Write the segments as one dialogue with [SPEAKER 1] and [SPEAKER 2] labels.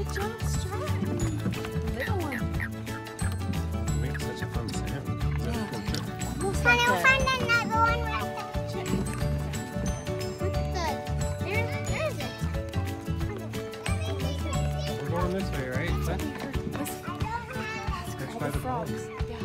[SPEAKER 1] Good job, Stripe. Little one.
[SPEAKER 2] It makes such a fun sound.
[SPEAKER 1] Yeah. Almost
[SPEAKER 3] Can
[SPEAKER 1] like
[SPEAKER 3] I
[SPEAKER 1] a...
[SPEAKER 3] find another one right there? There is it.
[SPEAKER 2] We're going this way, right?
[SPEAKER 1] That's what we heard. Listen.
[SPEAKER 2] That's
[SPEAKER 1] All
[SPEAKER 2] by
[SPEAKER 1] the
[SPEAKER 2] the
[SPEAKER 1] frogs.
[SPEAKER 2] boat.
[SPEAKER 1] Yeah.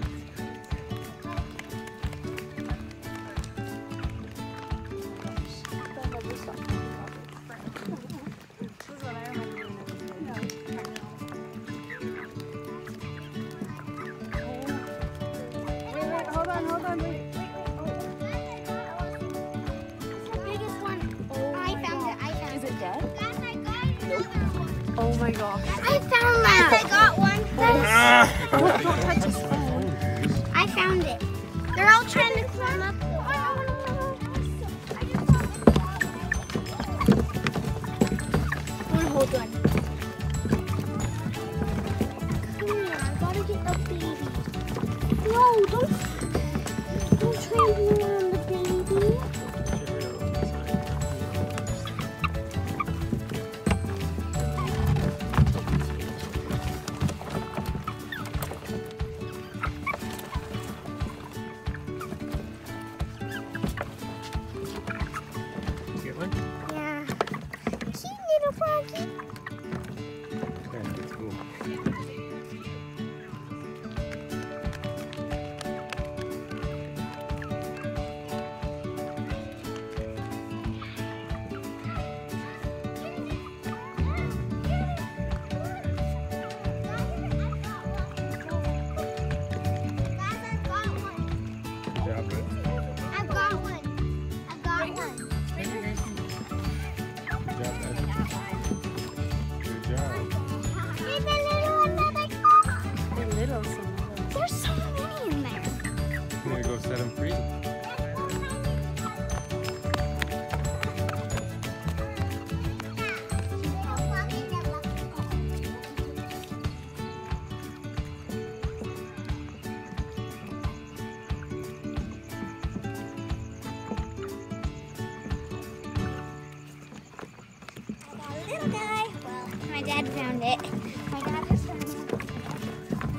[SPEAKER 4] Hold on, wait.
[SPEAKER 3] Biggest one. I found it.
[SPEAKER 1] Is it dead?
[SPEAKER 3] Guys, I got it.
[SPEAKER 1] Oh my gosh.
[SPEAKER 3] I found that. I got one.
[SPEAKER 1] Don't touch his phone.
[SPEAKER 3] I found it. They're all trying to climb up. Hold on. Come here, I gotta get the baby. No, don't trample on the baby.
[SPEAKER 2] Get one?
[SPEAKER 3] Yeah. Cute little froggy.
[SPEAKER 2] Yeah, that's cool. Good job, bud.
[SPEAKER 3] I've got one. I've got one.
[SPEAKER 2] Good job, bud. Good job.
[SPEAKER 3] Hey, the little one that I got.
[SPEAKER 1] They're little, some of them.
[SPEAKER 3] There's so many in there.
[SPEAKER 2] I'm gonna go set them free.
[SPEAKER 3] I got a little guy. Well, my dad found it. My dad just found it.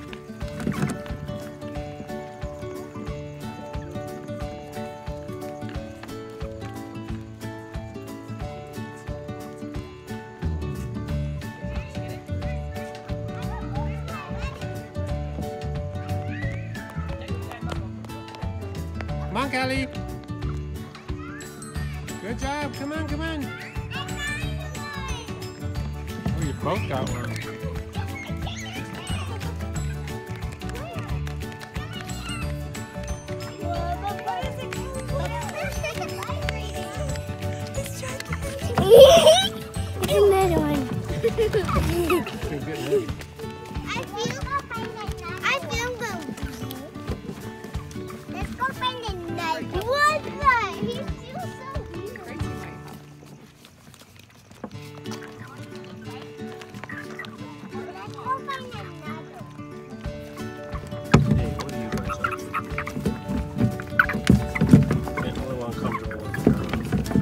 [SPEAKER 2] Come on, Callie. Good job. Come on, come on. Oh, you both got one.
[SPEAKER 3] Another one.
[SPEAKER 2] Good, good.
[SPEAKER 3] I feel them. Let's go find another. What's that? He feels so weird. Let's go find another.
[SPEAKER 2] Hey, what are you guys up to? Getting a little uncomfortable with the ground.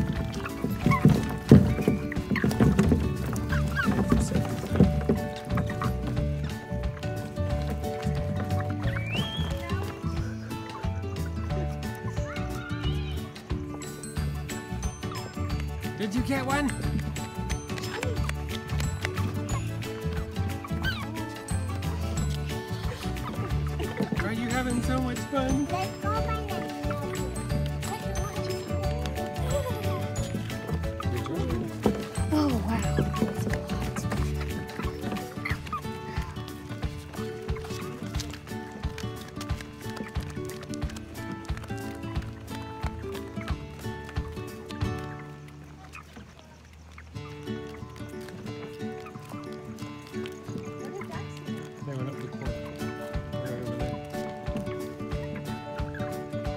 [SPEAKER 2] Did you get one? Are you having so much fun?
[SPEAKER 3] Let's go find another.
[SPEAKER 1] Oh, wow.
[SPEAKER 2] They went up the court. Right over there.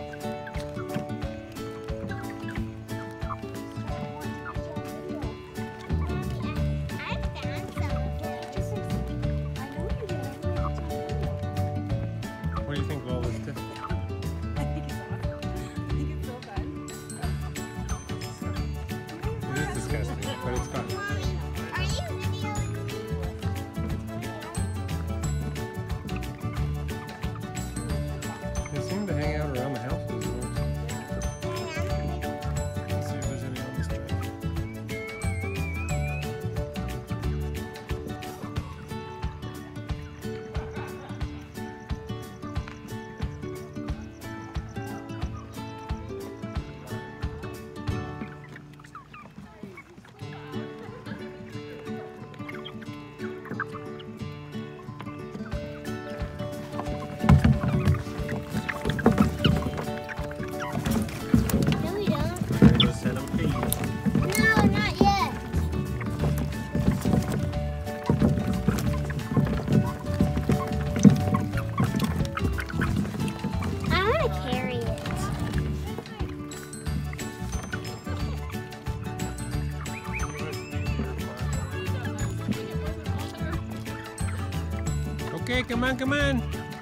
[SPEAKER 2] Okay, come on, come on.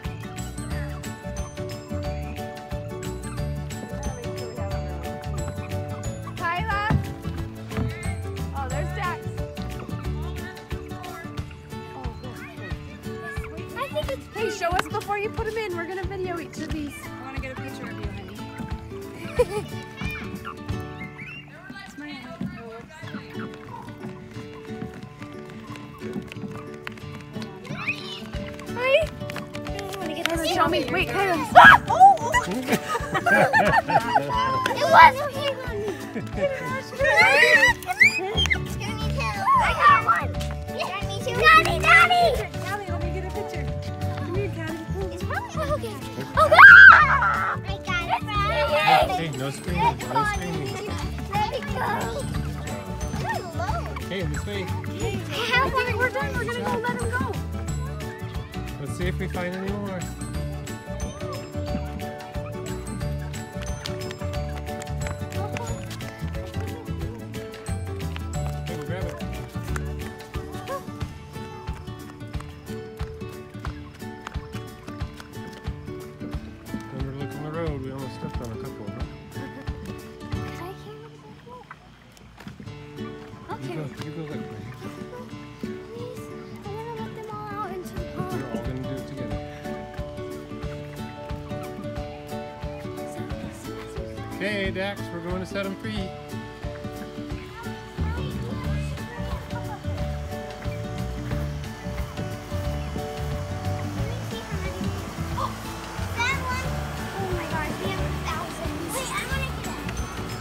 [SPEAKER 1] Kyla. Oh, there's Dax.
[SPEAKER 3] I think it's
[SPEAKER 1] Hey, show us before you put them in. We're gonna video each of these.
[SPEAKER 4] I want to get a picture of you, honey. It's my
[SPEAKER 3] Hi. I want to get this.
[SPEAKER 1] Show me. Wait, Kyla.
[SPEAKER 3] It wasn't here on me. I got one. Me too. Daddy, Daddy.
[SPEAKER 4] Callie, let me get a picture. Come here, Callie.
[SPEAKER 3] It's probably okay. Oh, God. I got it.
[SPEAKER 2] Hey, no screaming, no screaming.
[SPEAKER 3] Let it go. You're alone.
[SPEAKER 2] Okay, this way.
[SPEAKER 1] I think we're done. We're gonna go let him go.
[SPEAKER 2] Let's see if we find any more. Okay, we'll grab it. Remember to look on the road. We almost stepped on a couple. Huh?
[SPEAKER 3] Okay.
[SPEAKER 2] You go that way.
[SPEAKER 3] Please. I want to let them all out into the pond.
[SPEAKER 2] We're all gonna do it together. Okay, Dax, we're going to set them free.
[SPEAKER 3] That one. Oh my gosh, we have thousands. Wait, I want to get it.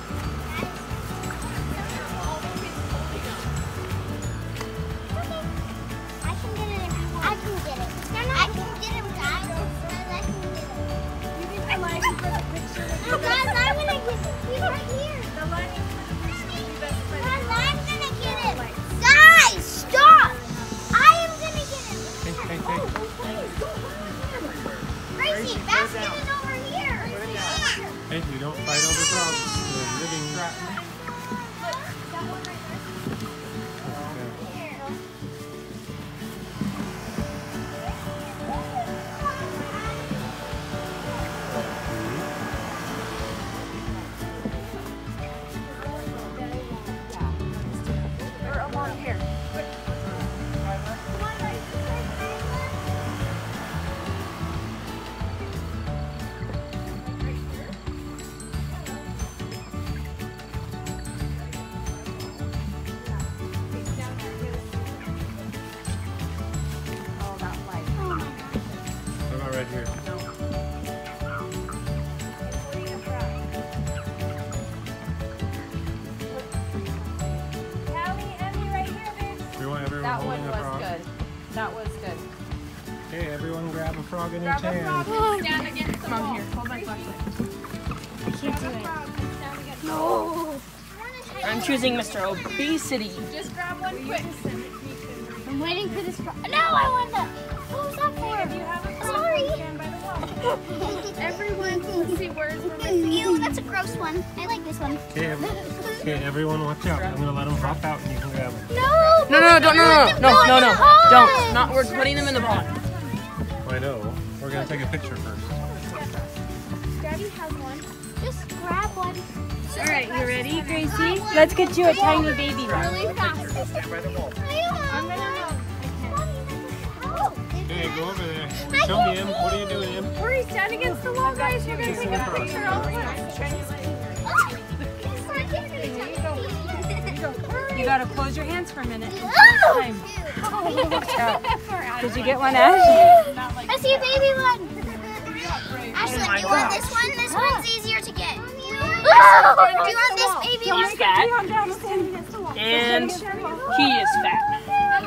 [SPEAKER 3] I can get it. I can get it. I can get him, guys. I can get it.
[SPEAKER 4] You need the lighting for the picture.
[SPEAKER 3] No, guys, I'm gonna get it. He's right here.
[SPEAKER 4] The lighting for the picture will be best friend.
[SPEAKER 3] Guys, I'm gonna get it. Guys, stop! I am gonna get him.
[SPEAKER 2] Hey, hey, hey.
[SPEAKER 3] Gracie, basket is over here.
[SPEAKER 2] Hey, you don't fight over frogs. They're living.
[SPEAKER 1] Or along here. Oh, that light.
[SPEAKER 2] What about right here?
[SPEAKER 4] Callie, Emmy, right here, babe.
[SPEAKER 2] We want everyone
[SPEAKER 1] That one
[SPEAKER 2] holding a
[SPEAKER 1] was
[SPEAKER 2] frog.
[SPEAKER 1] good. That was good.
[SPEAKER 2] Okay, everyone grab a frog in
[SPEAKER 1] Grab
[SPEAKER 2] each
[SPEAKER 1] a
[SPEAKER 2] hand.
[SPEAKER 1] frog. Stand against the wall. Here, hold my flashlight.
[SPEAKER 3] No.
[SPEAKER 5] I'm choosing Mr. Obesity.
[SPEAKER 1] Just grab one quick.
[SPEAKER 3] I'm waiting for this. No, I want that. What was that for?
[SPEAKER 4] If you have a frog,
[SPEAKER 3] Sorry.
[SPEAKER 4] stand by the wall.
[SPEAKER 1] Everyone, let's see where's we're missing.
[SPEAKER 3] Ew, that's a gross one. I like this one.
[SPEAKER 2] Okay, everyone watch out. I'm gonna let them hop out and you can grab them.
[SPEAKER 3] No.
[SPEAKER 5] No, don't.
[SPEAKER 3] Don't.
[SPEAKER 5] Not. We're putting them in the pond.
[SPEAKER 2] I know. We're gonna take a picture first.
[SPEAKER 3] Daddy has one. Just grab one.
[SPEAKER 4] All right, you ready, Gracie?
[SPEAKER 5] Let's get you a tiny baby one.
[SPEAKER 3] Really fast.
[SPEAKER 2] Stand by the wall.
[SPEAKER 3] I'm gonna
[SPEAKER 2] Okay, go over there. Show me him. What are you doing, Em?
[SPEAKER 1] Hurry, stand against the wall, guys. You're gonna take a picture of
[SPEAKER 4] You gotta close your hands for a minute.
[SPEAKER 5] Did you get one, Ash?
[SPEAKER 3] I see a baby one. Ashley, do you want this one? This one's easier to get. Do you want this baby one?
[SPEAKER 5] He's fat. And he is fat.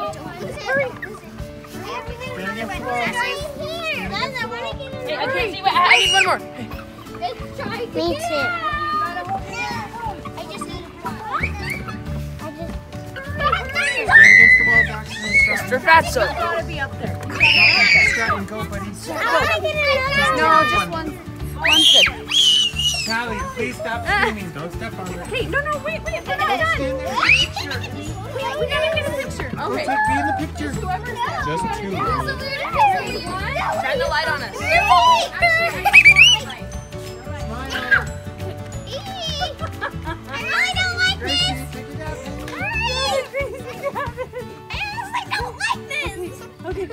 [SPEAKER 5] Hey, I can't see what. I need one more.
[SPEAKER 3] Me too. I just need
[SPEAKER 2] Against the wall, Dax.
[SPEAKER 5] Mr. Fatso.
[SPEAKER 1] gotta be up there.
[SPEAKER 2] Start and go, buddy.
[SPEAKER 3] I want to get another one.
[SPEAKER 1] No, just one. One's good.
[SPEAKER 2] Callie, please stop screaming. Don't step on it.
[SPEAKER 1] Hey, no, wait. We're not done. We gotta get a picture.
[SPEAKER 2] Go
[SPEAKER 1] Okay.
[SPEAKER 2] be in the picture. Just two.
[SPEAKER 5] Shine the light on us.
[SPEAKER 3] I really don't like this. I don't like this.
[SPEAKER 4] Okay.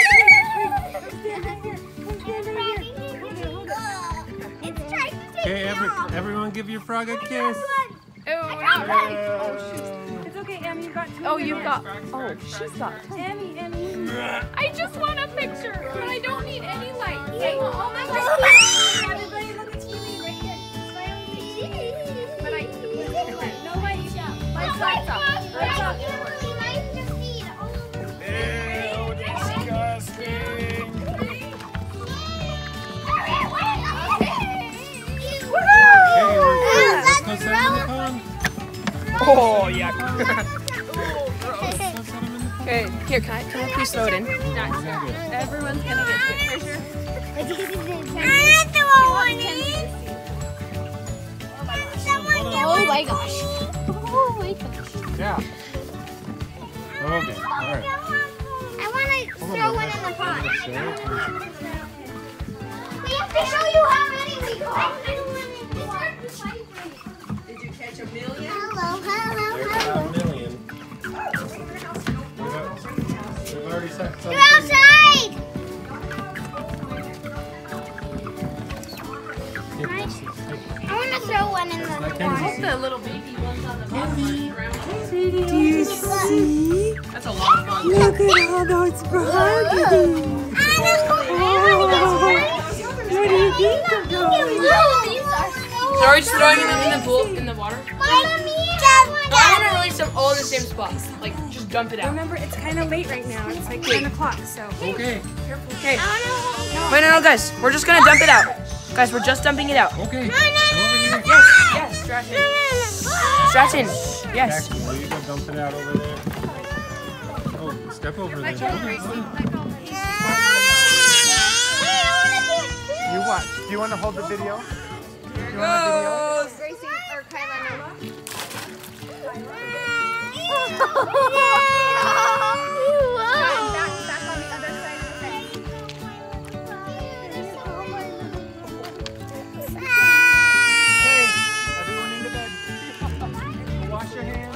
[SPEAKER 3] It's trying to take
[SPEAKER 2] Okay,
[SPEAKER 3] me off.
[SPEAKER 2] everyone give your frog a kiss.
[SPEAKER 1] Oh, not right.
[SPEAKER 4] It's okay, Emmy. You got 2
[SPEAKER 1] Oh,
[SPEAKER 4] minutes.
[SPEAKER 1] you've got. Oh, she's got.
[SPEAKER 4] Emmy.
[SPEAKER 1] I just want a picture, but I don't need any lights. Hey,
[SPEAKER 3] Oh my
[SPEAKER 4] Everybody look at TV right here.
[SPEAKER 1] but I.
[SPEAKER 4] No lights.
[SPEAKER 1] Lights up.
[SPEAKER 4] Lights up.
[SPEAKER 2] Ew, disgusting. Hey, let's go set 'em in the pond.
[SPEAKER 5] Oh, yeah.
[SPEAKER 2] Let's go set 'em in the pond.
[SPEAKER 5] Okay, here, can I please throw it in?
[SPEAKER 1] Everyone's gonna get the picture.
[SPEAKER 3] Oh my gosh.
[SPEAKER 2] Yeah. Okay, alright.
[SPEAKER 3] I want to throw one in the pond.
[SPEAKER 2] Show it.
[SPEAKER 3] We have to show you how many we got.
[SPEAKER 5] Did you catch a million?
[SPEAKER 3] Hello, hello,
[SPEAKER 2] There's
[SPEAKER 3] hello.
[SPEAKER 2] about a million. We've already set some.
[SPEAKER 3] You're outside. I want to throw one in the pond.
[SPEAKER 1] The little baby ones on the bottom.
[SPEAKER 4] Do you see?
[SPEAKER 5] That's a lot of fun.
[SPEAKER 4] Look at all those frogs.
[SPEAKER 3] What
[SPEAKER 4] What do you think of those?
[SPEAKER 5] So are we just throwing them in the pool, in the water? No, I want to release them all in the same spot. Like, just dump it out.
[SPEAKER 4] Remember, it's kind of late right now. It's like 10 o'clock, so.
[SPEAKER 2] Okay,
[SPEAKER 5] Okay. Wait, no, guys. We're just going to dump it out. Guys, we're just dumping it out.
[SPEAKER 2] okay. Over here.
[SPEAKER 5] Yes, Stratton. Stratton, yes.
[SPEAKER 2] Jackson, will you go dump it out over there? Oh, step over there.
[SPEAKER 6] You what? Do you want to hold the video?
[SPEAKER 5] Goes.
[SPEAKER 1] Gracie or Kyla Nova. Back on the other side of the fence.
[SPEAKER 6] Okay, everyone into bed. Wash your hands.